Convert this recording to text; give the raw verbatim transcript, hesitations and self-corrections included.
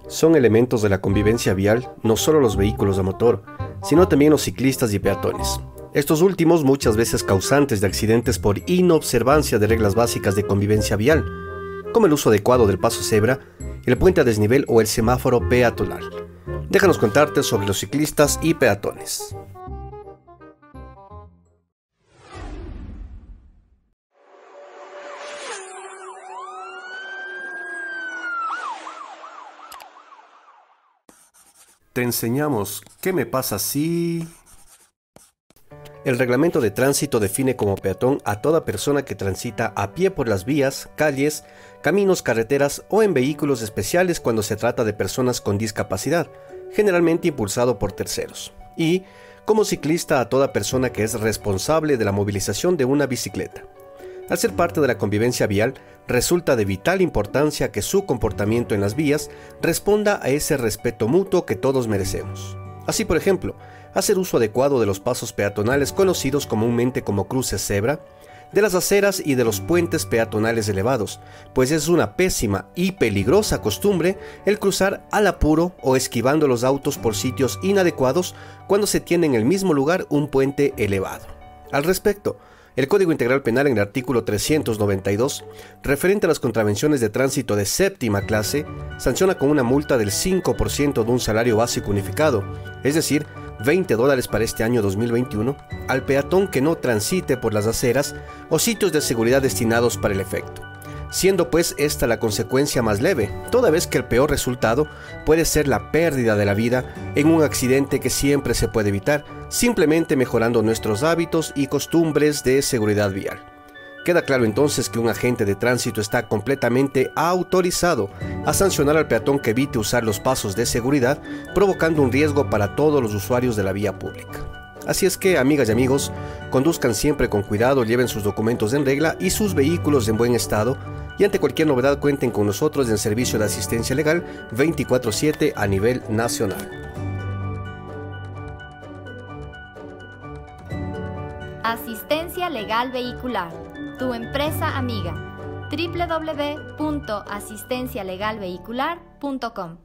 Son elementos de la convivencia vial no solo los vehículos a motor, sino también los ciclistas y peatones. Estos últimos muchas veces causantes de accidentes por inobservancia de reglas básicas de convivencia vial, como el uso adecuado del paso cebra, el puente a desnivel o el semáforo peatonal. Déjanos contarte sobre los ciclistas y peatones. Te enseñamos qué me pasa si... El reglamento de tránsito define como peatón a toda persona que transita a pie por las vías, calles, caminos, carreteras o en vehículos especiales cuando se trata de personas con discapacidad, generalmente impulsado por terceros. Y como ciclista a toda persona que es responsable de la movilización de una bicicleta. Al ser parte de la convivencia vial, resulta de vital importancia que su comportamiento en las vías responda a ese respeto mutuo que todos merecemos. Así, por ejemplo, hacer uso adecuado de los pasos peatonales conocidos comúnmente como cruces cebra, de las aceras y de los puentes peatonales elevados, pues es una pésima y peligrosa costumbre el cruzar al apuro o esquivando los autos por sitios inadecuados cuando se tiene en el mismo lugar un puente elevado. Al respecto, el Código Integral Penal en el artículo trescientos noventa y dos, referente a las contravenciones de tránsito de séptima clase, sanciona con una multa del cinco por ciento de un salario básico unificado, es decir, veinte dólares para este año dos mil veintiuno, al peatón que no transite por las aceras o sitios de seguridad destinados para el efecto, siendo pues esta la consecuencia más leve, toda vez que el peor resultado puede ser la pérdida de la vida en un accidente que siempre se puede evitar, simplemente mejorando nuestros hábitos y costumbres de seguridad vial. Queda claro entonces que un agente de tránsito está completamente autorizado a sancionar al peatón que evite usar los pasos de seguridad, provocando un riesgo para todos los usuarios de la vía pública. Así es que, amigas y amigos, conduzcan siempre con cuidado, lleven sus documentos en regla y sus vehículos en buen estado, y ante cualquier novedad cuenten con nosotros en servicio de asistencia legal veinticuatro siete a nivel nacional. Asistencia Legal Vehicular, tu empresa amiga. w w w punto asistencia legal vehicular punto com